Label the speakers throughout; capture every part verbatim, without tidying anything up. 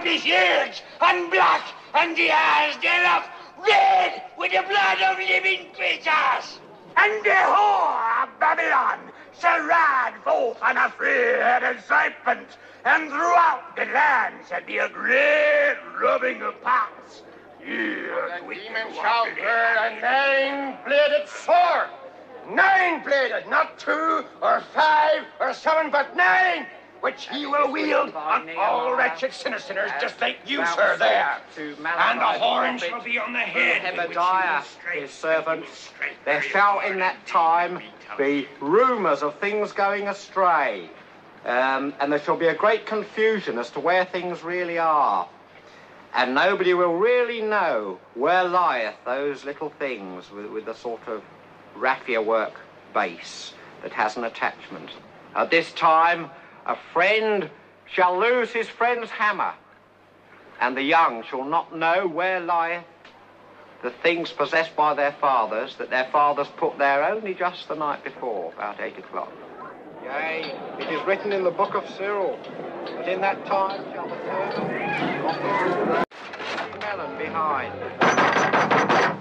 Speaker 1: is huge and black, and the eyes thereof red with the blood of living creatures. And the whore of Babylon shall ride forth on a three-headed serpent, and throughout the land shall be a great rubbing of pots.
Speaker 2: The demon shall bear a nine-bladed sword. Nine-bladed, not two or five or seven, but nine, which he will wield on all wretched sinner sinners, just like you, sir, there. And the horn shall be on the head.
Speaker 3: Hebediah, his servant, there shall in that time be rumours of things going astray, um, and there shall be a great confusion as to where things really are. And nobody will really know where lieth those little things with, with the sort of raffia work base that has an attachment. At this time, a friend shall lose his friend's hammer, and the young shall not know where lieth the things possessed by their fathers that their fathers put there only just the night before, about eight o'clock. Yea, it is written in the book of Cyril that in that time shall the turtle offer the melon behind.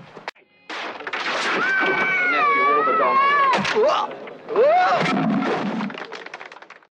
Speaker 3: The nephew or the donkey.